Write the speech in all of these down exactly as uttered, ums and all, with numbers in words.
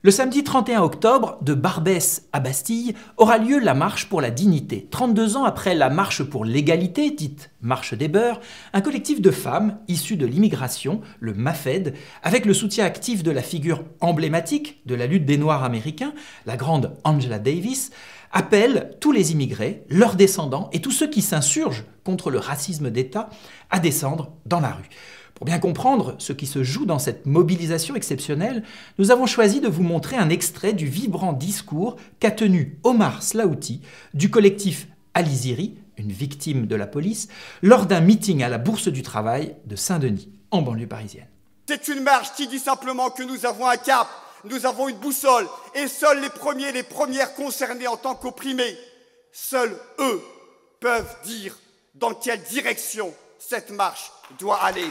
Le samedi trente et un octobre, de Barbès à Bastille, aura lieu la Marche pour la dignité. trente-deux ans après la Marche pour l'égalité, dite Marche des Beurs, un collectif de femmes issues de l'immigration, le MAFED, avec le soutien actif de la figure emblématique de la lutte des Noirs américains, la grande Angela Davis, appelle tous les immigrés, leurs descendants et tous ceux qui s'insurgent contre le racisme d'État à descendre dans la rue. Pour bien comprendre ce qui se joue dans cette mobilisation exceptionnelle, nous avons choisi de vous montrer un extrait du vibrant discours qu'a tenu Omar Slaouti du collectif Aliziri, une victime de la police, lors d'un meeting à la Bourse du Travail de Saint-Denis, en banlieue parisienne. C'est une marche qui dit simplement que nous avons un cap, nous avons une boussole, et seuls les premiers, les premières concernés en tant qu'opprimés, seuls eux peuvent dire dans quelle direction cette marche doit aller.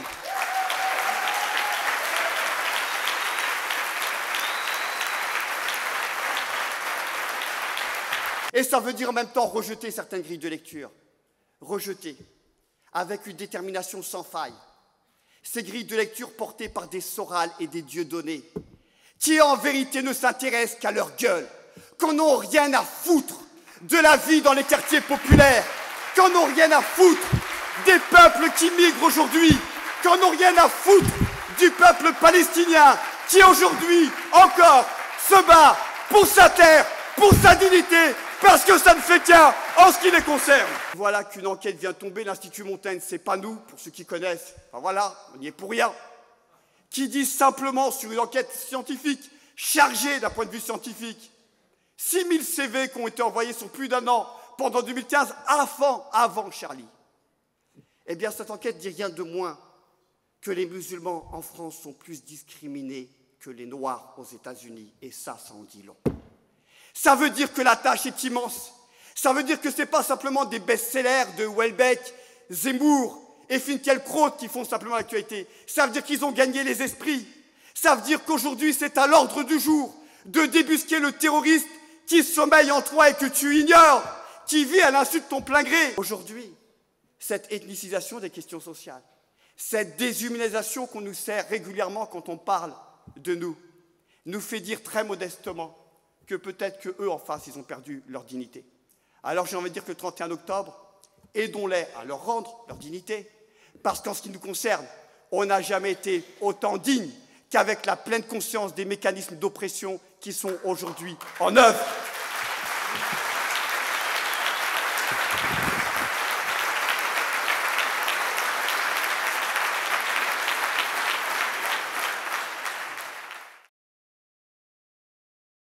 Et ça veut dire en même temps rejeter certaines grilles de lecture. Rejeter, avec une détermination sans faille, ces grilles de lecture portées par des Soral et des Dieudonné, qui en vérité ne s'intéressent qu'à leur gueule, qu'on n'ont rien à foutre de la vie dans les quartiers populaires, qu'on n'ont rien à foutre des peuples qui migrent aujourd'hui, qu'on n'ont rien à foutre du peuple palestinien qui aujourd'hui encore se bat pour sa terre, pour sa dignité, parce que ça ne fait qu'un en ce qui les concerne. Voilà qu'une enquête vient tomber, l'Institut Montaigne, c'est pas nous, pour ceux qui connaissent, enfin voilà, on n'y est pour rien, qui dit simplement sur une enquête scientifique, chargée d'un point de vue scientifique, six mille C V qui ont été envoyés sur plus d'un an pendant deux mille quinze, avant, avant Charlie. Eh bien, cette enquête dit rien de moins que les musulmans en France sont plus discriminés que les Noirs aux États-Unis, et ça, ça en dit long. Ça veut dire que la tâche est immense. Ça veut dire que ce n'est pas simplement des best-sellers de Houellebecq, Zemmour et Finkielkraut qui font simplement l'actualité. Ça veut dire qu'ils ont gagné les esprits. Ça veut dire qu'aujourd'hui, c'est à l'ordre du jour de débusquer le terroriste qui sommeille en toi et que tu ignores, qui vit à l'insu de ton plein gré. Aujourd'hui, cette ethnicisation des questions sociales, cette déshumanisation qu'on nous sert régulièrement quand on parle de nous, nous fait dire très modestement que peut-être qu'eux, en face, ils ont perdu leur dignité. Alors j'ai envie de dire que le trente et un octobre, aidons-les à leur rendre leur dignité, parce qu'en ce qui nous concerne, on n'a jamais été autant digne qu'avec la pleine conscience des mécanismes d'oppression qui sont aujourd'hui en œuvre.